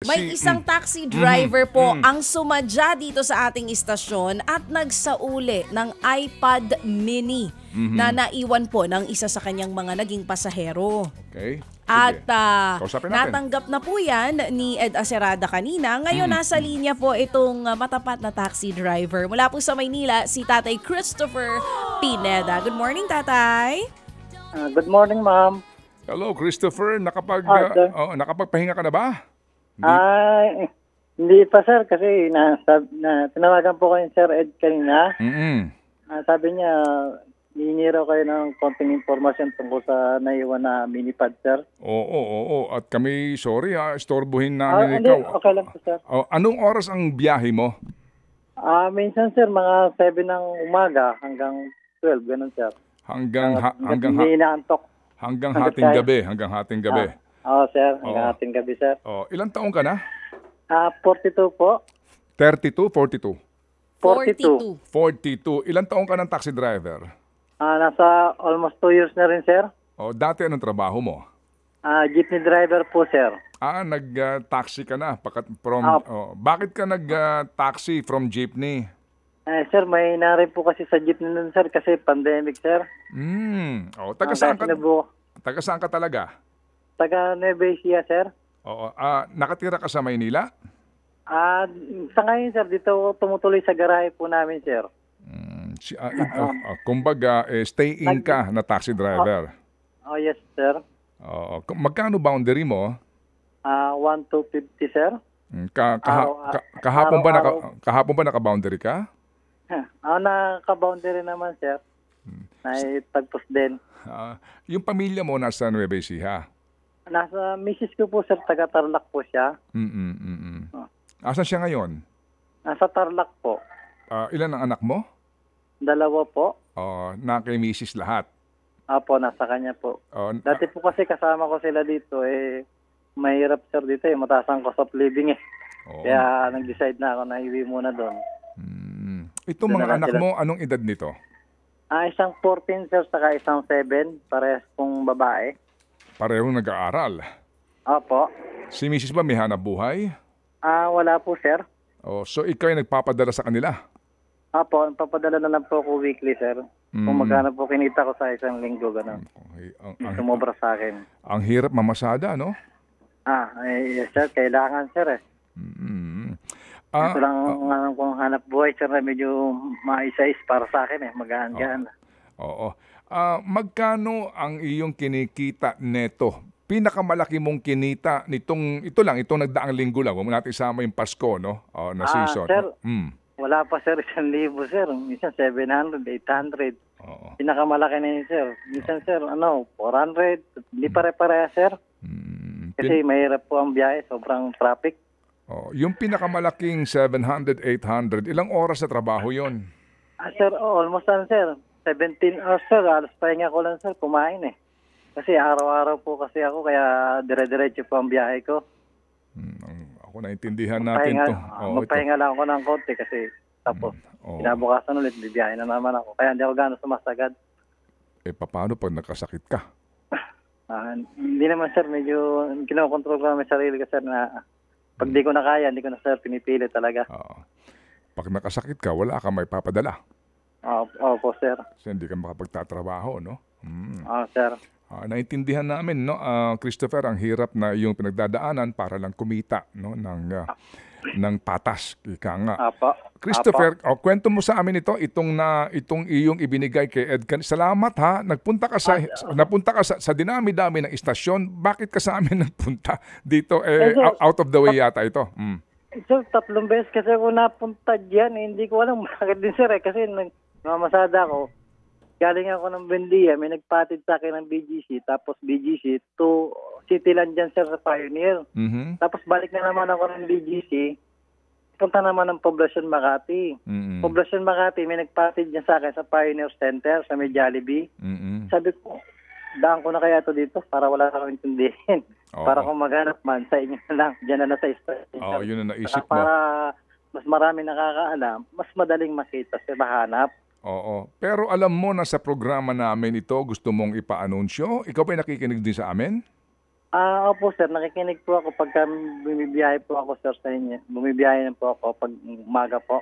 May isang taxi driver po ang sumadya dito sa ating istasyon at nagsauli ng iPad mini na naiwan po ng isa sa kanyang mga naging pasahero. Okay. At Kausapin natin. natanggap na po yan ni Ed Acerada kanina. Ngayon nasa linya po itong matapat na taxi driver. Mula po sa Maynila, si Tatay Christopher Pineda. Good morning, Tatay. Good morning, ma'am. Hello, Christopher. sir. Nakapagpahinga ka na ba? Hindi pa, sir, kasi tinawagan po kayo, Sir Ed, kanina. Sabi niya, hihingi raw kayo ng konting informasyon tungkol sa naiwan na minipad, sir. Oo. At kami, sorry istorbohin namin Hindi, ikaw. okay lang po, sir. Anong oras ang biyahe mo? Minsan, sir, mga 7 ng umaga hanggang 12, ganun, sir. Hanggang hindi inaantok. Hanggang Hanggang hating tayo. gabi. Hanggang hating gabi. Oo, sir. Hanggang Oo. ating gabi, sir. Ilang taong ka na? 42 po. 32, 42? 42. 42. Ilang taong ka ng taxi driver? Nasa almost 2 years na rin, sir. Dati anong trabaho mo? Jeepney driver po, sir. Nag-taxi ka na. Bakit ka nag-taxi from jeepney? Sir, may narin po kasi sa jeepney nun, sir, kasi pandemic, sir. Taga saan ka talaga? Taga Nueva Ecija, sir. Nakatira ka sa Maynila? Sa ngayon, sir, dito tumutuloy sa garahe po namin, sir. Kumbaga, stay-in ka na taxi driver. Yes, sir. Magkano boundary mo? 1,250, sir. Kahapon ba naka-boundary ka? Naka-boundary naman, sir. Naitagpos din. Yung pamilya mo nasa Nueva Ecija? Nasa misis ko po, sir. Taga Tarlac po siya. Asan siya ngayon? Nasa Tarlac po. Ilan ang anak mo? 2 po. Na kay misis lahat? Apo, nasa kanya po. Dati po kasi kasama ko sila dito, mahirap, sir, dito, mataas ang cost of living, Kaya nag-decide na ako na iwi muna doon. Itong mga anak mo, anong edad nito? Isang 14, sir, saka isang 7, parehas pong babae. Parehong nag-aaral? Opo. Si misis ba may hanap buhay? Wala po, sir. So ikaw ay nagpapadala sa kanila? Opo, papadala na lang po ako weekly, sir. Kung magkano po kinita ko sa isang linggo, gano'n. Sumobra sa akin. Ang hirap mamasada, no? Yes, sir. Kailangan, sir, Ito lang kung hanap buhay, sir, na medyo maisais para sa akin, magaan-gaan. Oo. Magkano ang iyong kinikita neto? Pinakamalaki mong kinita nitong, itong nagdaang linggo lang. Huwag mo natin isama yung Pasko, no? Na season. Sir, wala pa, sir, 1,000, sir. Minsan 700, 800. Pinakamalaki na yun, sir. Minsan, sir, 400. Hindi pare-pareha, sir. Kasi mahirap po ang biyahe, sobrang traffic. Yung pinakamalaking 700, 800, ilang oras sa trabaho yon? Sir, almost sir. 17 hours, sir. Alas pahinga ko lang, sir, kumain Kasi araw-araw po kasi ako, kaya dire-diretso po ang biyahe ko. Ako naintindihan natin to. Magpahinga lang ako ng konti kasi tapos kinabukasan ulit, bibiyahe na naman ako. Kaya hindi ako gano'n sumasagad. Paano pag nakasakit ka? Hindi naman, sir. Medyo kinokontrol ko naman sarili ko, sir, na pag di ko na kaya, hindi ko na, sir, pinipili talaga. Pag nakasakit ka, wala ka may papadala. Opo, sir. Kasi hindi ka makapagtatrabaho, no? Sir. Naintindihan namin, no, Christopher, ang hirap na iyong pinagdadaanan para lang kumita, no, ng patas, ika nga. Christopher, kwento mo sa amin itong iyong ibinigay kay Ed. Salamat, ha. Napunta ka sa dinami-dami ng istasyon. Bakit ka sa amin nagpunta dito? Out of the way yata ito. Sir, 3 beses kasi ako napunta diyan. Hindi ko alam bakit din, sir, kasi nagmamasada ako. Galing ako ng Bendia, may nagpatid sa akin ng BGC, tapos BGC to Cityland dyan, sir, sa Pioneer. Tapos balik na naman ako ng BGC, punta naman ng Poblacion Makati. Poblacion Makati, may nagpatid dyan sa akin sa Pioneer Center, sa may Jollibee. Sabi ko, daan ko na kaya to dito para wala akong intindihin. Para kung maghanap man, sa inyo na lang, dyan na sa station. Yun na naisip mo. Para mas marami nakakaalam, mas madaling makita sa mahanap. Pero alam mo na sa programa namin ito, gusto mong ipa-anunsyo? Ikaw ba'y nakikinig din sa amin? Opo sir, nakikinig po ako pagka bumibiyahe po ako sir sa inyo. Bumibiyahe na po ako pag umaga po.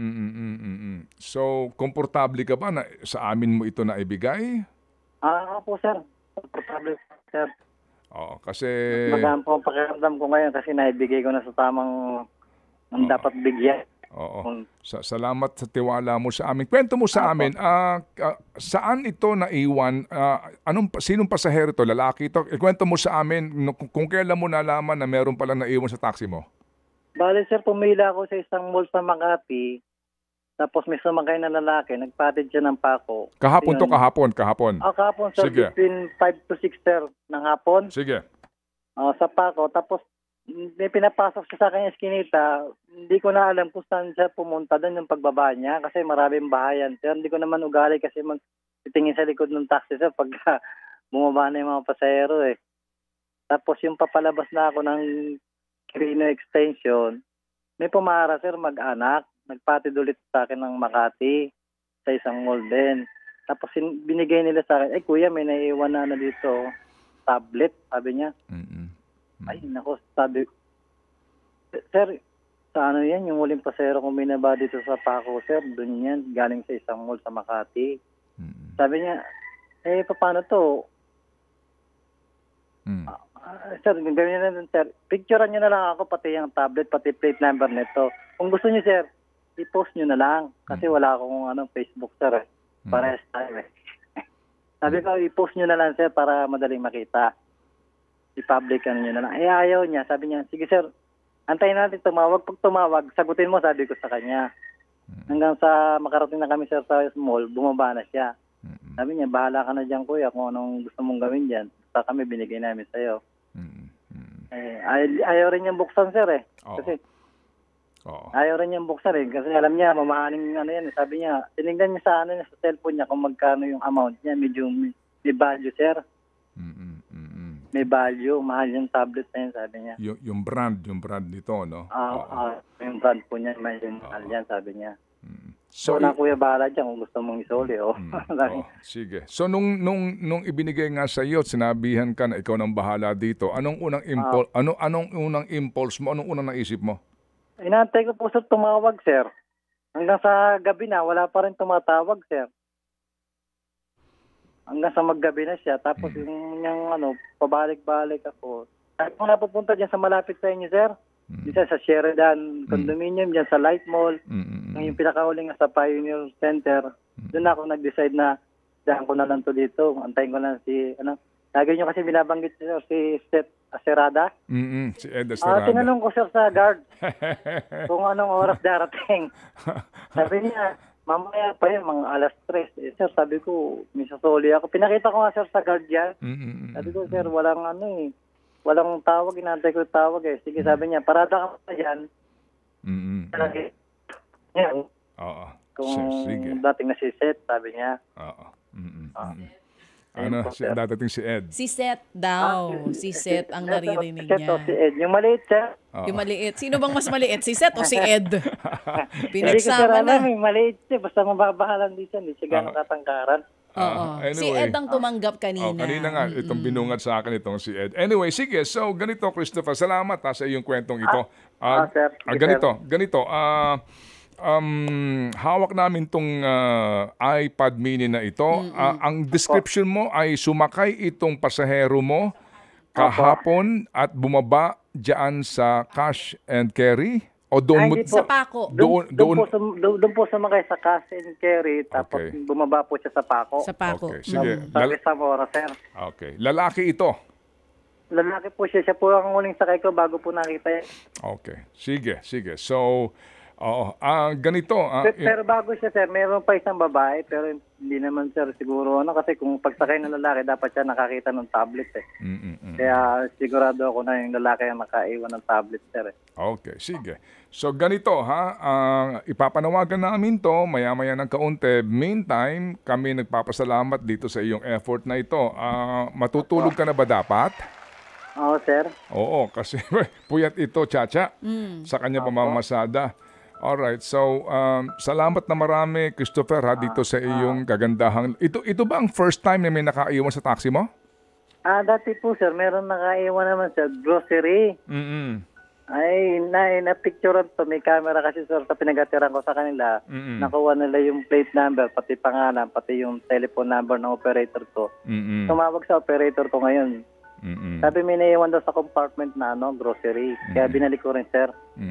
So, komportable ka ba na sa amin mo ito na ibigay? Opo sir, komportable po sir. Oo, kasi... Magaan po ang pakiramdam ko ngayon kasi naibigay ko na sa tamang dapat bigyan. Oo. Salamat sa tiwala mo sa amin. Kwento mo sa amin, saan ito naiwan? Sinong pasahero to? Lalaki ito? Kwento mo sa amin kung kailan mo nalaman na meron palang naiwan sa taxi mo. Bale sir, pumila ako sa isang mall sa Makati. Tapos may sumakay na lalaki, nagpatid siya ng pako. Kahapon to, kahapon? Kahapon sir, Sige. between 5 to 6 sir ng hapon. Sige. Sa pako, tapos may pinapasok siya sa kanya eskinita. Hindi ko na alam kung saan siya pumunta doon yung pagbaba niya kasi maraming bahayan sir. Hindi ko naman ugali kasi magtitingin sa likod ng taxi sir pagka bumaba na yung mga pasahero eh. Tapos yung papalabas na ako ng Quirino Extension, may pumara sir mag-anak. Nagpatid ulit sa akin ng Makati sa isang mall din. Tapos binigay nila sa akin, kuya may naiiwan na dito, tablet, sabi niya. Ay, nako, sabi, sir, sa ano yan, yung huling pasero kong binaba dito sa Paco, sir, doon yan, galing sa isang mall sa Makati. Sabi niya, paano to? Sir, gawin niyo na dun, sir. Picturean niyo na lang ako, pati yung tablet, pati plate number nito. Kung gusto niyo, sir, i-post niyo na lang. Kasi wala akong Facebook, sir. Para sa time, Sabi ko, i-post niyo na lang, sir, para madaling makita. I-public niyo na lang. Ayaw niya. Sabi niya, sige, sir, antayin natin tumawag. Pag tumawag, sagutin mo, sabi ko sa kanya. Hanggang sa makarating na kami, sir, sa mall, bumaba na siya. Sabi niya, bahala ka na dyan, kuya, kung anong gusto mong gawin dyan. Basta kami, binigay namin sa'yo. Ayaw rin niyang buksan, sir, eh. Kasi, ayaw rin niyang buksan, eh. Kasi alam niya, mamaaning yan. Sabi niya, tinignan niya sa cellphone niya kung magkano yung amount niya. Medyo may value, sir. May value. Mahal yung tablet na yun, sabi niya. Yung brand nito, no? Yung brand po niya, yung mahal yan, sabi niya. So na kuya, bahala dyan kung gusto mong isoli. Sige. So nung ibinigay nga sa iyo, sinabihan ka na ikaw nang bahala dito. Anong unang impulse mo? Anong unang naisip mo? Inaantay ko po sir tumawag, sir. Hanggang sa gabi na, wala pa rin tumatawag, sir. Hanggang sa maggabi na siya. Tapos yung pabalik-balik ako. Saan ko napupunta dyan sa malapit sa inyo, sir? Isa sa Sheridan Condominium, dyan sa Light Mall. Yung pinakahuling sa Pioneer Center. Doon ako nag-decide na daan ko na lang to dito. Antayin ko na lagi nyo kasi binabanggit si Seth Acerada. Si Ed Acerada. Tinanong ko sir sa guard kung anong oras darating. Sabi niya, mamaya pa yun, mga alas 3. Sir, sabi ko, may sasoli ako. Pinakita ko nga sir sa guard yan. Sabi ko, sir, walang tawag, inaantay ko tawag eh. Sige, sabi niya, parada ka pa dyan. Yan. Kung sige. dating na si Seth, sabi niya. Dadating si Ed. Si Seth daw. Si Seth ang naririnig Seth niya. o si Ed. Yung maliit, sir. Yung maliit. Sino bang mas maliit? Si Seth o si Ed? Hindi ko sir Pinagsama na. alam, maliit siya. Basta mababahalan din siya. Hindi siya ganang katangkaran. Anyway. Si Ed ang tumanggap kanina. Kanina nga, itong binungad sa akin itong si Ed. Anyway, sige. So, ganito, Christopher. Salamat sa iyong kwentong ito. Sir. Ganito. Hawak namin tong iPad mini na ito. Ang description mo ay sumakay itong pasahero mo kahapon at bumaba dyan sa cash and carry? O doon mo... Sa Paco. Doon po sumakay sa cash and carry, tapos bumaba po siya sa Paco. Sa Paco. Okay, sige. Sa Zamora, sir. Okay. Lalaki ito? Lalaki po siya. Siya po ang huling sakay ko bago po nakita yan. Okay. Sige. So, ganito. Pero bago siya, sir, mayroon pa isang babae, pero hindi naman, sir, siguro, kasi kung pagsakay ng lalaki, dapat siya nakakita ng tablet, eh. Kaya sigurado ako na yung lalaki ang nakaiwan ng tablet, sir. Okay, sige. So, ganito, ipapanawagan namin to, maya-maya ng kaunti. Meantime, kami nagpapasalamat dito sa iyong effort na ito. Matutulog ka na ba dapat? Oo, sir. Oo, kasi puyat ito, Chacha, sa kanya pamamasada. Alright, so salamat na marami, Christopher, dito sa iyong kagandahang... Ito ba ang first time na may nakaiwan sa taxi mo? Dati po sir, meron nakaiwan naman sir, grocery. Mm-mm. Ay, na-picturean to. May camera kasi sir sa pinagatiran ko sa kanila. Mm-mm. Nakuha nila yung plate number, pati pangalan, pati yung telephone number ng operator ko. Mm-mm. Tumawag sa operator ko ngayon. Mm-mm. Sabi may naiwan daw sa compartment na grocery. Kaya binalik ko rin sir.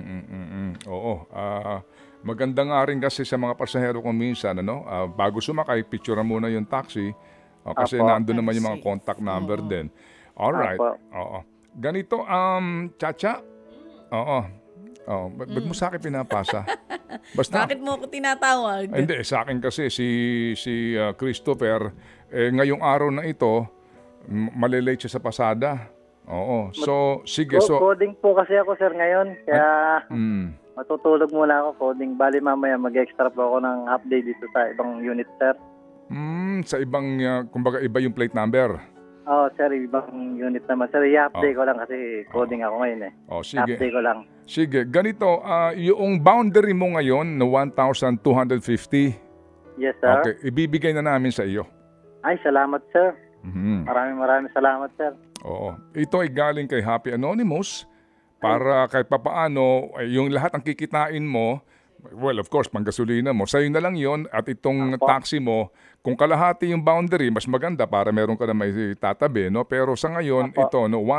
Oo. Maganda nga rin kasi sa mga pasahero kung minsan, bago sumakay, picturean muna yung taxi. Kasi Apo. nandun naman yung mga contact number din. Alright. Apo. Oo. Ganito, Chacha. Oo. Ba't mo sa akin pinapasa? Basta, Bakit mo ako tinatawag? hindi, sa akin kasi si Christopher, ngayong araw na ito, malilate siya sa pasada. Oo. So, sige. Coding po kasi ako sir ngayon. Kaya matutulog muna ako coding. Bali mamaya mag-extra po ako ng half day dito sa ibang unit sir. Sa ibang, kumbaga iba yung plate number. Oo sir, ibang unit naman. Sir, i-half day ko lang kasi coding ako ngayon eh. Sige. Half day ko lang. Sige, ganito, yung boundary mo ngayon na 1,250, Yes sir. okay, ibibigay na namin sa iyo. Ay, salamat sir. Mhm. Maraming salamat sir. Oo. Ito ay galing kay Happy Anonymous para kahit papaano, yung lahat ng kikitain mo, well, of course, panggasolina mo, sa'yo na lang yon at itong taxi mo, kung kalahati yung boundary, mas maganda para meron ka na may tatabi, no? Pero sa ngayon, ito,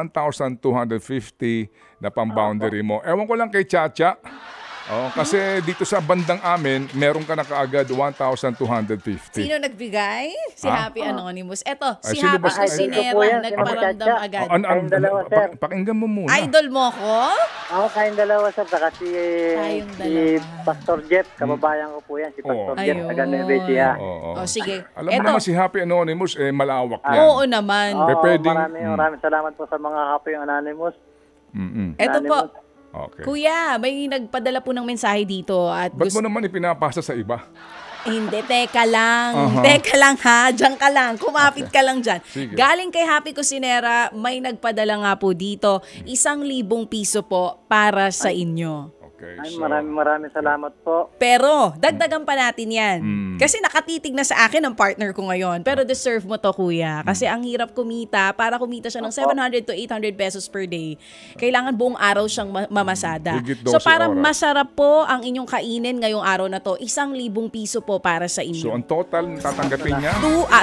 1,250 na pang-boundary mo. Ewan ko lang kay Chacha. Kasi dito sa bandang amin, meron ka na kaagad 1,250. Sino nagbigay? Si Happy Anonymous. Eto, si sino Happy ba? Kusinera, Sino po yan? nagparamdam agad. Kayong dalawa, sir. Pakinggan mo muna. Idol mo ko? Ako kayong dalawa sir. Saka si Tayong si dalawa. Pastor Jeff. Kababayan ko po yan. Si Pastor Jeff. Ayun. Taga Nueva Ecija. O sige. Alam mo naman si Happy Anonymous, malawak yan. Oo naman. Pwedeng- Maraming salamat po sa mga happy anonymous. Eto po, Okay. Kuya, may nagpadala po ng mensahe dito at Ba't mo naman ipinapasa sa iba? Hindi, teka lang. Teka lang ha. Diyan ka lang. Kumapit ka lang dyan. Sige. Galing kay Happy Kusinera, may nagpadala nga po dito. 1,000 piso po para sa inyo. Okay. Ay, So, maraming salamat po. Pero, dagdagan pa natin yan. Kasi nakatitig na sa akin ang partner ko ngayon. Pero deserve mo to, kuya. Kasi ang hirap kumita. Para kumita siya ng 700 to 800 pesos per day, kailangan buong araw siyang mamasada. Higit So, 12 para oras. masarap po ang inyong kainin ngayong araw na to, 1,000 piso po para sa so inyo. ang total na tatanggapin niya?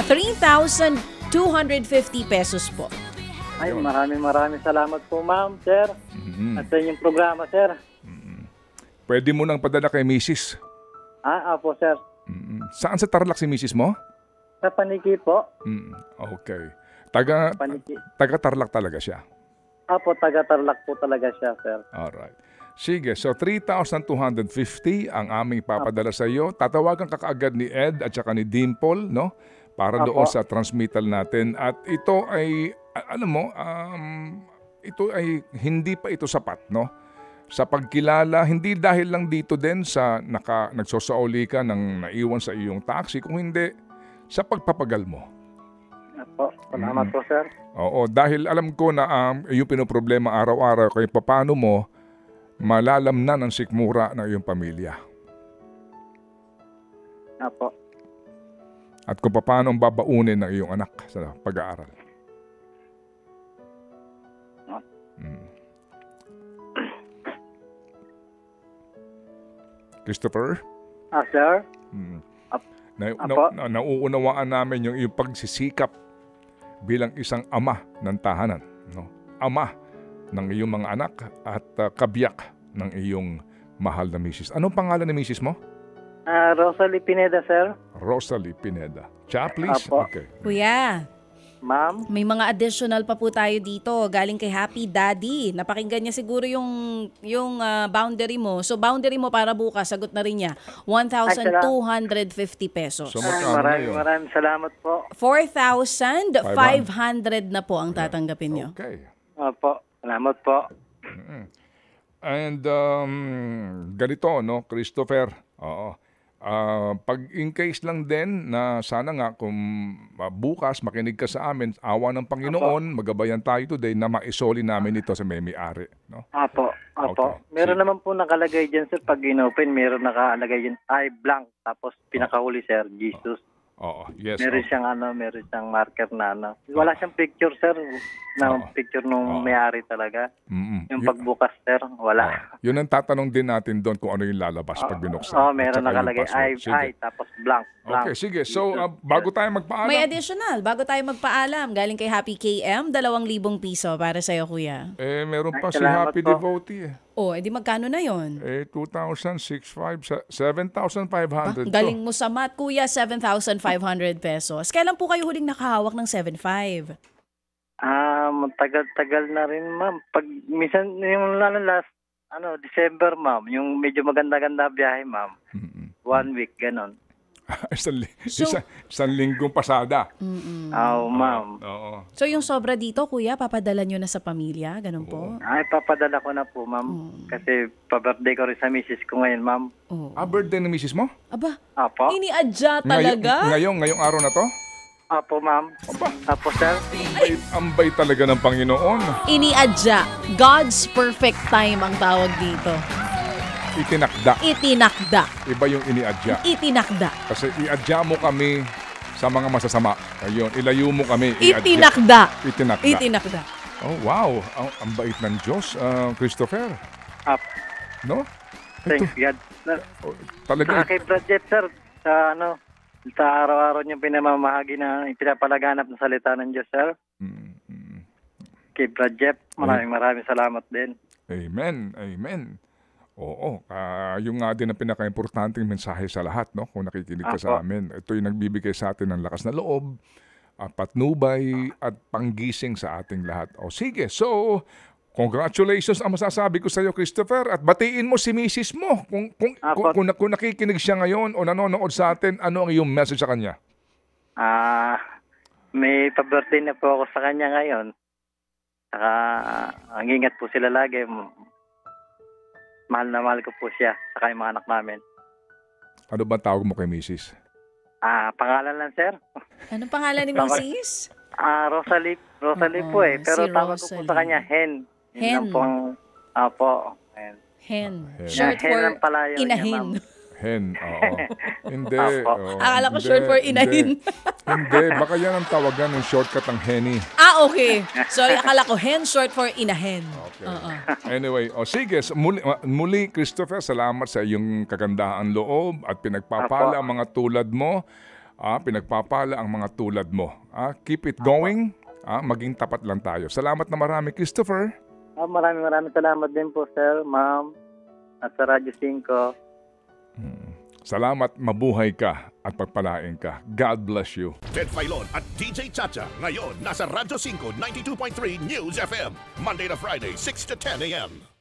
3,250 pesos po. Ay, maraming salamat po, ma'am, sir. At sa inyong programa, sir. Pwede mo nang padala kay Mrs. Apo, sir. Saan sa Tarlac si Mrs. mo? Sa paniki po. Okay. Taga Paniki. Tarlac talaga siya. Apo, taga-Tarlac po talaga siya, sir. Alright. Sige, so 3,250 ang aming papadala sa iyo. Tatawagan ka kaagad ni Ed at saka ni Dimple, no? Para doon sa transmittal natin. At ito ay, alam mo, ito ay hindi pa ito sapat, no? Sa pagkilala, hindi dahil lang dito din sa nagsosauli ka ng naiwan sa iyong taxi, kung hindi sa pagpapagal mo. Apo, salamat po, sir. Oo, dahil alam ko na yung pinoproblema araw-araw kaya paano mo malalamnan ang sikmura ng iyong pamilya. Apo. At kung paano ang babaunin ng iyong anak sa pag-aaral. Christopher? Sir? Nauunawaan namin yung iyong pagsisikap bilang isang ama ng tahanan. No? Ama ng iyong mga anak at kabiyak ng iyong mahal na misis. Anong pangalan ni misis mo? Rosalie Pineda, sir. Rosalie Pineda. Cha, please. Apo. Okay. Kuya, Ma'am? may mga additional pa po tayo dito. Galing kay Happy Daddy. Napakinggan niya siguro yung boundary mo. So boundary mo para bukas, sagot na rin niya. 1,250 pesos. So, magkano na yun? Maraming salamat po. 4,500 na po ang tatanggapin niyo. Okay. Opo, salamat po. And ganito, no, Christopher. Oo. Pag in case lang din na sana nga kung bukas makinig ka sa amin, awa ng Panginoon, magabayan tayo today na maisoli namin ito sa may-ari. No? Opo. Okay. Meron naman po nakalagay dyan, sir. Pag in-open, meron nakalagay dyan, blank. Tapos pinakahuli, sir, Jesus. Oo, yes. Meron siyang marker na Wala siyang picture, sir, na picture nung may-ari talaga. Yung pagbukas, sir, wala. Yun ang tatanong din natin doon kung ano yung lalabas pag binuksan. Meron nakalagay I, tapos blank. Okay, sige. So, bago tayo magpaalam. May additional. Bago tayo magpaalam, galing kay Happy KM, 2,000 piso para sa'yo, kuya. Meron pa si salamat Happy po. Devotee. Edi magkano na yon? 2,605, 7,500. Galing mo sa math, kuya, 7,500 pesos. Kailan po kayo huling nakahawak ng 7,500? Matagal-tagal na rin, ma'am. Pag minsan yung last December, ma'am, yung medyo maganda-ganda biyahe, ma'am. 1 week ganon. Isang linggong pasada. Ma'am. Oo. So yung sobra dito, kuya, papadala nyo na sa pamilya? Ganun po? Papadala ko na po, ma'am. Kasi pa-birthday ko rin sa misis ko ngayon, ma'am. Birthday ng misis mo? Aba, Apo. iniadya talaga? Ngayong araw na to? Apo, ma'am. Apo, sir. Ambay talaga ng Panginoon. Iniadya. God's perfect time ang tawag dito. Itinakda. Iba yung iniadya. Itinakda. Kasi iadya mo kami sa mga masasama. Ayun, ilayo mo kami. Itinakda. Oh, wow. Ang bait ng Diyos, Christopher. No? Thanks, God. Talaga. Kay Brad Jeff, sir, sa araw-araw niyong pinamamahagi na pinapalaganap ng salita ng Diyos, sir. Kay Brad Jeff, maraming salamat din. Amen. Oo, yung nga din ang pinaka-importanting mensahe sa lahat, no? Kung nakikinig ka sa amin. Ito yung nagbibigay sa atin ng lakas na loob, patnubay, at panggising sa ating lahat. O sige, so, congratulations ang masasabi ko sa iyo, Christopher, at batiin mo si misis mo. Kung nakikinig siya ngayon o nanonood sa atin, ano ang iyong message sa kanya? May pa-birthday na po ako sa kanya ngayon. Saka, ang ingat po sila lagi. Mahal na mahal ko po siya, saka yung mga anak namin. Ano ba tawag mo kay misis? Pangalan lang, sir. Anong pangalan ni Mrs.? Rosalie po eh. Pero tawag ko po sa kanya, Hen. Hen. Hen. Short for inahin. Hen, oo. Hindi. Akala ko short for inahin. Hindi, baka yan ang tawagan ng shortcut ng Henny. Okay. Sorry, akala ko hen, short for inahin. Okay. Anyway, sige, muli Christopher, salamat sa iyong kagandahang loob at pinagpapala ang mga tulad mo. Pinagpapala ang mga tulad mo. Keep it going. Maging tapat lang tayo. Salamat na marami, Christopher. Maraming salamat din po, sir, ma'am, at sa Radyo 5. Salamat, mabuhay ka at pagpalain ka. God bless you. Ted Filon at DJ Chacha. Ngayon, nasa Radyo 5, 92.3 News FM. Monday to Friday, 6 to 10 a.m.